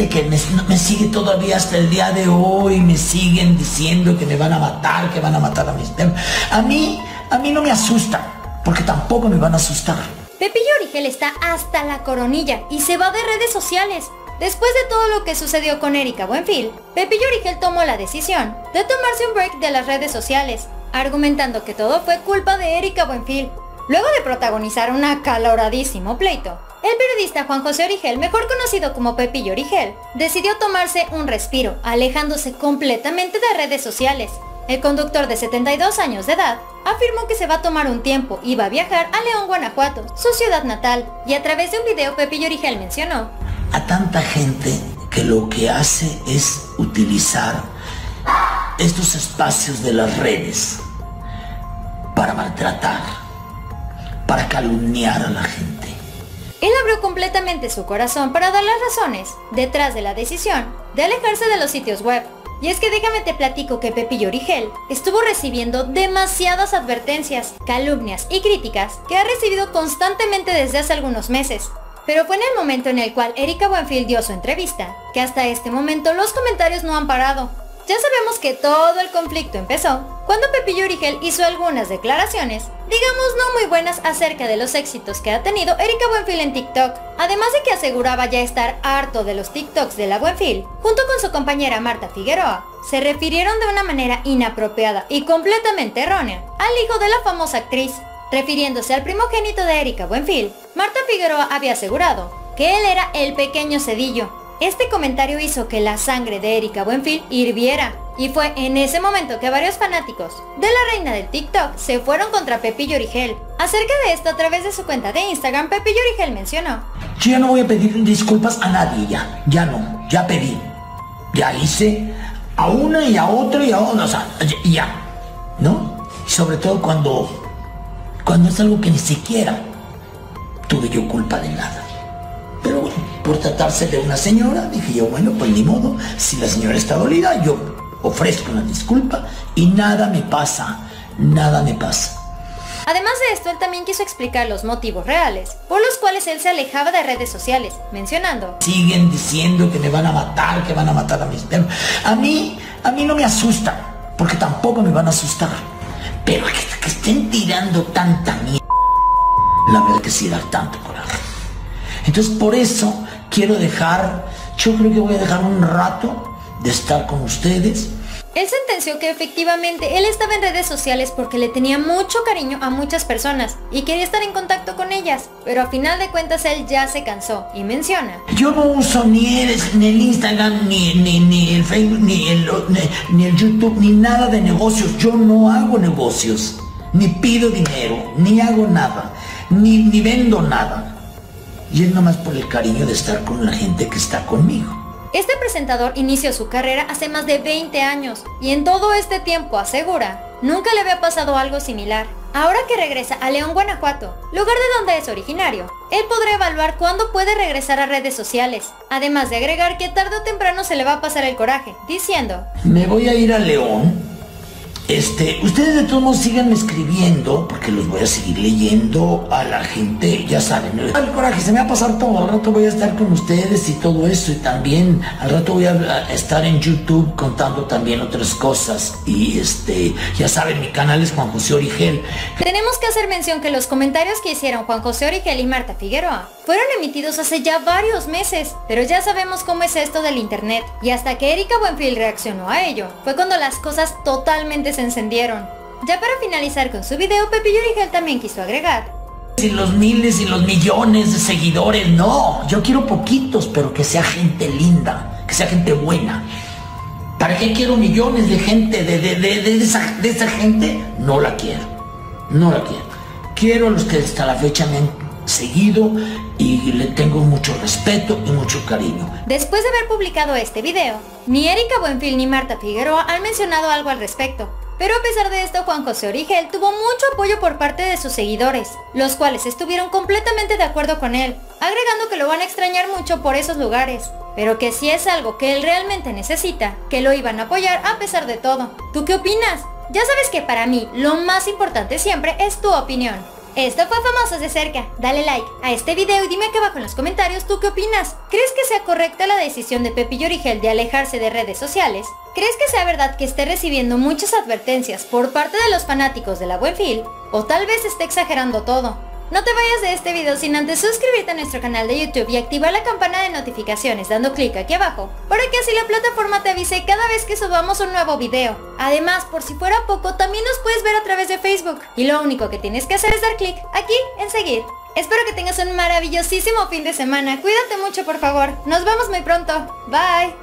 gente que me sigue todavía hasta el día de hoy, me siguen diciendo que me van a matar, que van a matar a mis perros. A mí no me asusta, porque tampoco me van a asustar. Pepillo Origel está hasta la coronilla y se va de redes sociales. Después de todo lo que sucedió con Erika Buenfil, Pepillo Origel tomó la decisión de tomarse un break de las redes sociales, argumentando que todo fue culpa de Erika Buenfil. Luego de protagonizar un acaloradísimo pleito, el periodista Juan José Origel, mejor conocido como Pepillo Origel, decidió tomarse un respiro, alejándose completamente de redes sociales. El conductor de 72 años de edad afirmó que se va a tomar un tiempo y va a viajar a León, Guanajuato, su ciudad natal, y a través de un video Pepillo Origel mencionó a tanta gente que lo que hace es utilizar estos espacios de las redes para maltratar, para calumniar a la gente. Él abrió completamente su corazón para dar las razones detrás de la decisión de alejarse de los sitios web. Y es que déjame te platico que Pepillo Origel estuvo recibiendo demasiadas advertencias, calumnias y críticas que ha recibido constantemente desde hace algunos meses. Pero fue en el momento en el cual Erika Buenfil dio su entrevista, que hasta este momento los comentarios no han parado. Ya sabemos que todo el conflicto empezó cuando Pepillo Origel hizo algunas declaraciones, digamos no muy buenas, acerca de los éxitos que ha tenido Erika Buenfil en TikTok. Además de que aseguraba ya estar harto de los TikToks de la Buenfil, junto con su compañera Marta Figueroa, se refirieron de una manera inapropiada y completamente errónea al hijo de la famosa actriz. Refiriéndose al primogénito de Erika Buenfil, Marta Figueroa había asegurado que él era el pequeño Cedillo. Este comentario hizo que la sangre de Erika Buenfil hirviera, y fue en ese momento que varios fanáticos de la reina del TikTok se fueron contra Pepillo Origel. Acerca de esto, a través de su cuenta de Instagram, Pepillo Origel mencionó: yo ya no voy a pedir disculpas a nadie, ya no, ya pedí, ya hice a una y a otra y a otra, o sea, ya, ¿no? Y sobre todo cuando es algo que ni siquiera tuve yo culpa de nada. Pero bueno, por tratarse de una señora, dije yo, bueno, pues ni modo, si la señora está dolida, yo ofrezco una disculpa y nada me pasa, nada me pasa. Además de esto, él también quiso explicar los motivos reales por los cuales él se alejaba de redes sociales, mencionando: siguen diciendo que me van a matar, que van a matar a mis perros. A mí no me asusta, porque tampoco me van a asustar. Pero que estén tirando tanta mierda, la verdad que sí da tanto coraje. Entonces por eso quiero yo creo que voy a dejar un rato de estar con ustedes. Él sentenció que efectivamente él estaba en redes sociales porque le tenía mucho cariño a muchas personas y quería estar en contacto con ellas, pero a final de cuentas él ya se cansó y menciona: yo no uso ni el Instagram, ni el Facebook, ni el YouTube, ni nada de negocios. Yo no hago negocios, ni pido dinero, ni hago nada, ni vendo nada. Y es nomás por el cariño de estar con la gente que está conmigo. Este presentador inició su carrera hace más de 20 años y en todo este tiempo, asegura, nunca le había pasado algo similar. Ahora que regresa a León, Guanajuato, lugar de donde es originario, él podrá evaluar cuándo puede regresar a redes sociales, además de agregar que tarde o temprano se le va a pasar el coraje, diciendo: me voy a ir a León. Ustedes de todos modos síganme escribiendo, porque los voy a seguir leyendo a la gente, ya saben, el coraje, se me va a pasar todo, al rato voy a estar con ustedes y todo eso, y también al rato voy a estar en YouTube contando también otras cosas, y ya saben, mi canal es Juan José Origel. Tenemos que hacer mención que los comentarios que hicieron Juan José Origel y Marta Figueroa fueron emitidos hace ya varios meses, pero ya sabemos cómo es esto del internet, y hasta que Erika Buenfil reaccionó a ello, fue cuando las cosas totalmente se encendieron. Ya para finalizar con su video, Pepillo Origel también quiso agregar: sin los miles y los millones de seguidores, no, yo quiero poquitos, pero que sea gente linda, que sea gente buena. ¿Para qué quiero millones de gente, de esa gente? No la quiero, no la quiero. Quiero a los que hasta la fecha me han seguido y le tengo mucho respeto y mucho cariño. Después de haber publicado este video, ni Erika Buenfil ni Marta Figueroa han mencionado algo al respecto. Pero a pesar de esto, Juan José Origel tuvo mucho apoyo por parte de sus seguidores, los cuales estuvieron completamente de acuerdo con él, agregando que lo van a extrañar mucho por esos lugares, pero que si es algo que él realmente necesita, que lo iban a apoyar a pesar de todo. ¿Tú qué opinas? Ya sabes que para mí lo más importante siempre es tu opinión. Esto fue Famosos de Cerca. Dale like a este video y dime aquí abajo en los comentarios tú qué opinas. ¿Crees que sea correcta la decisión de Pepillo Origel de alejarse de redes sociales? ¿Crees que sea verdad que esté recibiendo muchas advertencias por parte de los fanáticos de la Buenfil? ¿O tal vez esté exagerando todo? No te vayas de este video sin antes suscribirte a nuestro canal de YouTube y activar la campana de notificaciones dando clic aquí abajo, para que así la plataforma te avise cada vez que subamos un nuevo video. Además, por si fuera poco, también nos puedes ver a través de Facebook, y lo único que tienes que hacer es dar clic aquí en seguir. Espero que tengas un maravillosísimo fin de semana. Cuídate mucho, por favor. Nos vemos muy pronto. Bye.